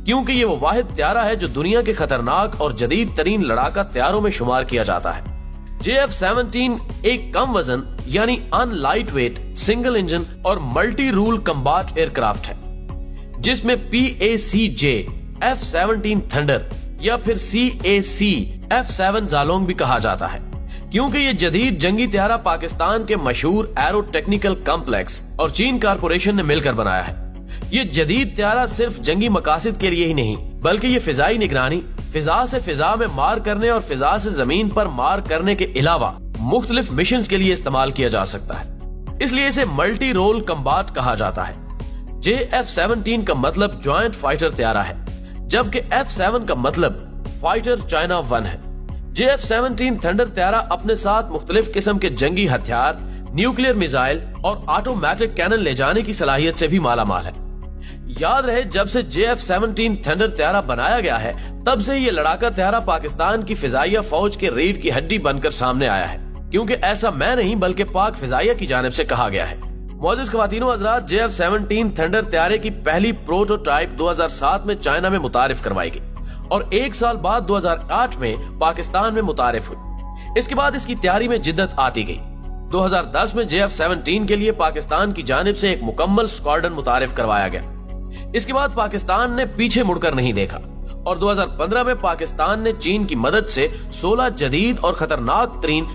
क्योंकि ये वो वाहिद त्यारा है जो दुनिया के खतरनाक और जदीद तरीन लड़ाका त्यारों में शुमार किया जाता है। JF17 एक कम वजन यानी अनलाइट वेट सिंगल इंजन और मल्टी रूल कम्बाट एयरक्राफ्ट है, जिसमें PAC-J F17 थंडर या फिर CAC F7 जालोंग भी कहा जाता है, क्योंकि ये जदीद जंगी त्यारा पाकिस्तान के मशहूर एरो टेक्निकल कॉम्प्लेक्स और चीन कारपोरेशन ने मिलकर बनाया है। ये जदीद त्यारा सिर्फ जंगी मकासद के लिए ही नहीं, बल्कि ये फिजाई निगरानी, फिजा से फिजा में मार करने और फिजा से जमीन पर मार करने के अलावा मुख्तलिफ मिशंस के लिए इस्तेमाल किया जा सकता है। इसलिए इसे मल्टी रोल कम्बाट कहा जाता है। JF17 का मतलब ज्वाइंट फाइटर त्यारा है, जबकि F7 का मतलब फाइटर चाइना 1 है। JF17 थंडर त्यारा अपने साथ मुख्तलिफ किस्म के जंगी हथियार, न्यूक्लियर मिसाइल और ऑटोमेटिक कैनन ले जाने की सलाहियत से भी मालामाल है। याद रहे, जब से JF17 थंडर त्यारा बनाया गया है, तब से ये लड़ाका त्यारा पाकिस्तान की फिजाइया फौज के रीढ़ की हड्डी बनकर सामने आया है, क्योंकि ऐसा मैं नहीं बल्कि पाक फिजाइया की जानिब से कहा गया है। मौजूद ख्वातीनो हज़रात, JF17 थंडर त्यारे की पहली प्रोटोटाइप 2007 में चाइना में मुतारिफ करवाई गई और एक साल बाद 2008 में पाकिस्तान में मुतारिफ हुई। इसके बाद इसकी तैयारी में जिद्दत आती गई। 2010 में JF17 के लिए पाकिस्तान की जानिब से एक मुकम्मल स्क्वाड्रन मुतारिफ करवाया गया। इसके बाद पाकिस्तान ने पीछे मुड़कर नहीं देखा और 2015 में पाकिस्तान ने चीन की मदद से 16 जदीद और खतरनाक तरीन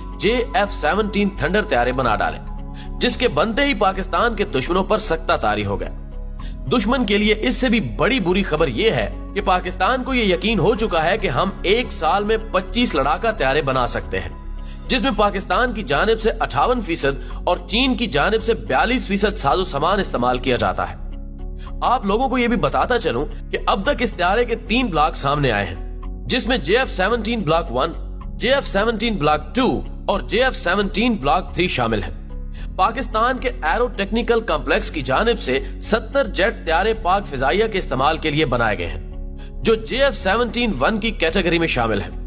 JF17 थंडर त्यारे बना डाले, जिसके बनते ही पाकिस्तान के दुश्मनों पर सख्ता तारी हो गया। दुश्मन के लिए इससे भी बड़ी बुरी खबर यह है कि पाकिस्तान को यह यकीन हो चुका है कि हम एक साल में 25 लड़ाका त्यारे बना सकते हैं, जिसमें पाकिस्तान की जानिब से 58% और चीन की जानिब से 42% साजो सामान इस्तेमाल किया जाता है। आप लोगों को यह भी बताता चलूं कि अब तक इस त्यारे के 3 ब्लॉक सामने आए हैं, जिसमें JF17 ब्लॉक 1, JF17 ब्लॉक 2 और JF17 ब्लॉक 3 शामिल हैं। पाकिस्तान के एरो टेक्निकल कॉम्प्लेक्स की जानिब से 70 जेट त्यारे पाक फिजाइया के इस्तेमाल के लिए बनाए गए हैं, जो JF17 1 की कैटेगरी में शामिल है।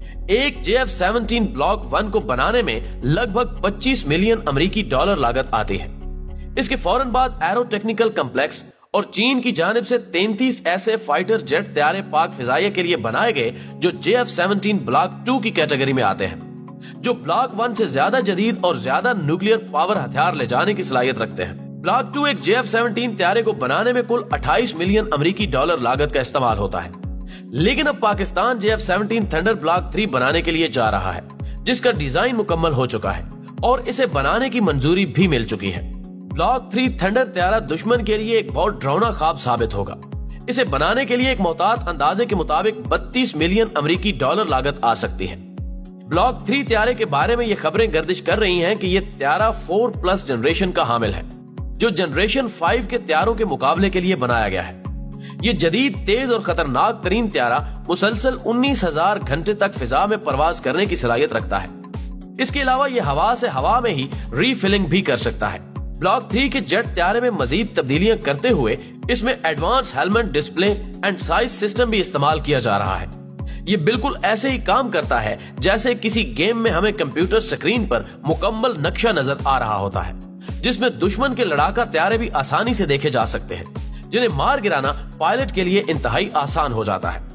एक JF17 ब्लॉक 1 को बनाने में लगभग 25 मिलियन अमेरिकी डॉलर लागत आती है। इसके फौरन बाद एरो टेक्निकल कॉम्प्लेक्स और चीन की जानिब से 33 ऐसे फाइटर जेट त्यारे पाक फिजाइया के लिए बनाए गए जो JF17 ब्लॉक 2 की कैटेगरी में आते हैं, जो ब्लॉक 1 से ज्यादा जदीद और ज्यादा न्यूक्लियर पावर हथियार ले जाने की सलाहियत रखते हैं। ब्लॉक 2 एक JF17 त्यारे को बनाने में कुल 28 मिलियन अमेरिकी डॉलर लागत का इस्तेमाल होता है। लेकिन अब पाकिस्तान JF17 थंडर ब्लॉक 3 बनाने के लिए जा रहा है, जिसका डिजाइन मुकम्मल हो चुका है और इसे बनाने की मंजूरी भी मिल चुकी है। ब्लॉक 3 थंडर त्यारा दुश्मन के लिए एक बहुत डरावना ख्वाब साबित होगा। इसे बनाने के लिए एक मोहतात अंदाजे के मुताबिक 32 मिलियन अमेरिकी डॉलर लागत आ सकती है। ब्लॉक 3 त्यारे के बारे में ये खबरें गर्दिश कर रही हैं कि यह त्यारा 4+ जनरेशन का हामिल है, जो जनरेशन 5 के त्यारों के मुकाबले के लिए बनाया गया है। ये जदीद, तेज और खतरनाक तरीन त्यारा मुसलसल 19,000 घंटे तक फिजा में परवाज करने की सलाहियत रखता है। इसके अलावा ये हवा से हवा में ही रीफिलिंग भी कर सकता है। ब्लॉक 3 के जेट त्यारे में मजीद तब्दीलियां करते हुए इसमें advance helmet display and size system भी इस्तेमाल किया जा रहा है। ये बिल्कुल ऐसे ही काम करता है जैसे किसी गेम में हमें कंप्यूटर स्क्रीन पर मुकम्मल नक्शा नजर आ रहा होता है, जिसमें दुश्मन के लड़ाका त्यारे भी आसानी से देखे जा सकते हैं, जिन्हें मार गिराना पायलट के लिए इंतहाई आसान हो जाता है।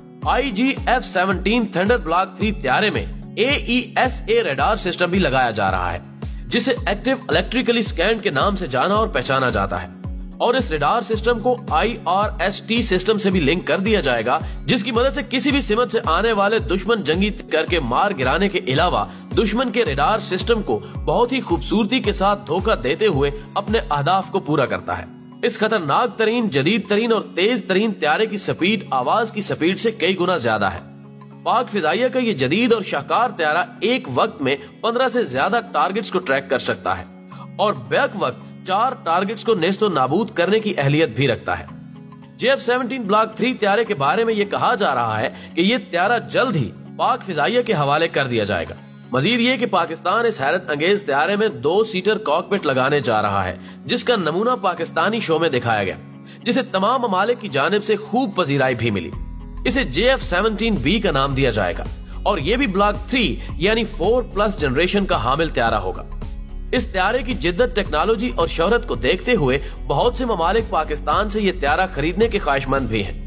JF17 थंडर ब्लॉक 3 त्यारे में AESA रडार सिस्टम भी लगाया जा रहा है, जिसे एक्टिव इलेक्ट्रिकली स्कैन के नाम से जाना और पहचाना जाता है, और इस रडार सिस्टम को IRST सिस्टम से भी लिंक कर दिया जाएगा, जिसकी मदद से किसी भी सिमत से आने वाले दुश्मन जंगी करके मार गिराने के अलावा दुश्मन के रडार सिस्टम को बहुत ही खूबसूरती के साथ धोखा देते हुए अपने अहदाफ को पूरा करता है। इस खतरनाक तरीन, जदीद तरीन और तेज तरीन त्यारे की स्पीड आवाज की स्पीड से कई गुना ज्यादा है। पाक फिजाइया का ये जदीद और शाहकार त्यारा एक वक्त में 15 से ज्यादा टारगेट्स को ट्रैक कर सकता है और बैक वक्त 4 टारगेट्स को नेस्तो नाबूद करने की अहलियत भी रखता है। JF17 ब्लॉक 3 त्यारे के बारे में ये कहा जा रहा है कि ये त्यारा जल्द ही पाक फिजाइया के हवाले कर दिया जाएगा। मजीद ये कि पाकिस्तान इस हैरत अंगेज त्यारे में 2 सीटर कॉकपिट लगाने जा रहा है, जिसका नमूना पाकिस्तानी शो में दिखाया गया, जिसे तमाम ममालिक की जानिब से खूब पजीराई भी मिली। इसे JF17B का नाम दिया जाएगा और ये भी ब्लॉक 3 यानी 4+ जनरेशन का हामिल त्यारा होगा। इस त्यारे की जिद्दत, टेक्नोलॉजी और शोहरत को देखते हुए बहुत से ममालिक पाकिस्तान से ये त्यारा खरीदने के ख्वाहिशमंद भी हैं,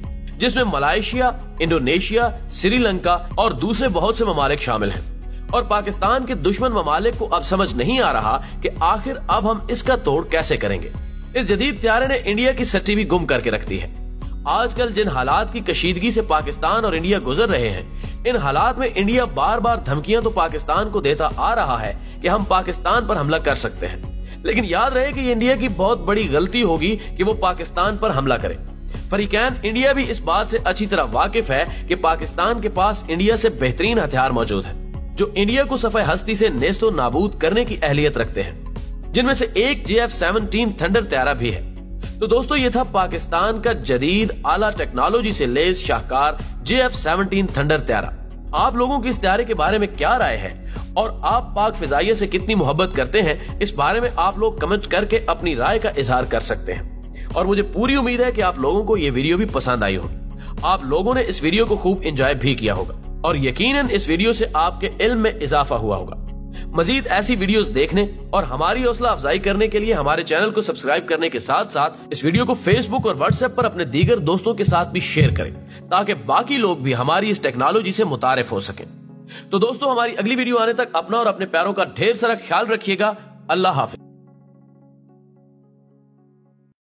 जिसमें मलेशिया, इंडोनेशिया, श्रीलंका और दूसरे बहुत से ममालिक शामिल हैं। और पाकिस्तान के दुश्मन ममालिक को अब समझ नहीं आ रहा कि आखिर अब हम इसका तोड़ कैसे करेंगे। इस जदीद त्यारे ने इंडिया की सट्टी भी गुम करके रख दी है। आजकल जिन हालात की कशीदगी से पाकिस्तान और इंडिया गुजर रहे हैं, इन हालात में इंडिया बार बार धमकियां तो पाकिस्तान को देता आ रहा है कि हम पाकिस्तान पर हमला कर सकते हैं, लेकिन याद रहे कि ये इंडिया की बहुत बड़ी गलती होगी कि वो पाकिस्तान पर हमला करे। फरीकैन इंडिया भी इस बात से अच्छी तरह वाकिफ है कि पाकिस्तान के पास इंडिया से बेहतरीन हथियार मौजूद है जो इंडिया को सफे हस्ती से नेस्तो नाबूद करने की अहलियत रखते हैं, जिनमें से एक JF17 थंडर त्यारा भी है। तो दोस्तों, ये था पाकिस्तान का जदीद आला टेक्नोलॉजी से लैस शाहकार JF17 थंडर त्यारा। आप लोगों की इस त्यारे के बारे में क्या राय है और आप पाक फिजाइया से कितनी मोहब्बत करते हैं, इस बारे में आप लोग कमेंट करके अपनी राय का इजहार कर सकते हैं। और मुझे पूरी उम्मीद है कि आप लोगों को ये वीडियो भी पसंद आई होगी। आप लोगों ने इस वीडियो को खूब एंजॉय भी किया होगा और यकीनन इस वीडियो से आपके इल्म में इजाफा हुआ होगा। मजीद ऐसी वीडियोस देखने और हमारी हौसला अफजाई करने के लिए हमारे चैनल को सब्सक्राइब करने के साथ साथ इस वीडियो को फेसबुक और व्हाट्सएप पर अपने दीगर दोस्तों के साथ भी शेयर करें, ताकि बाकी लोग भी हमारी इस टेक्नोलॉजी से मुतारिफ हो सकें। तो दोस्तों, हमारी अगली वीडियो आने तक अपना और अपने प्यारों का ढेर सारा ख्याल रखिएगा। अल्लाह हाफिज।